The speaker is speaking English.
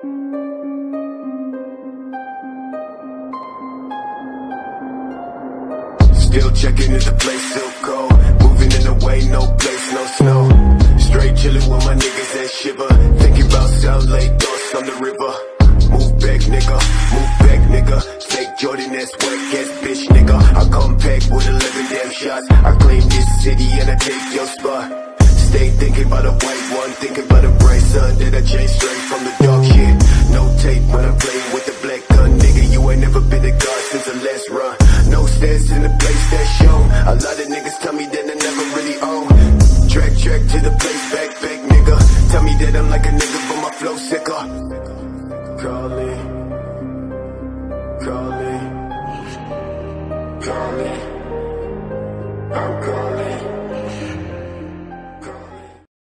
Still checking if the place still cold. Moving in the way, no place, no snow. Straight chillin' with my niggas that shiver. Thinking about Sound Lake, thoughts on the river. Move back, nigga, move back, nigga. Take Jordan, that's whack ass bitch, nigga. I come back with 11 damn shots. I claim this city and I take your spot. Stay thinking about a white one, thinking about a bright sun that I changed straight from the dark shit. No tape when I'm playing with the black gun, nigga. You ain't never been a god since the last run. No stairs in the place that's shown. A lot of niggas tell me that I never really own. Track to the place, back, nigga. Tell me that I'm like a nigga, but my flow sicker.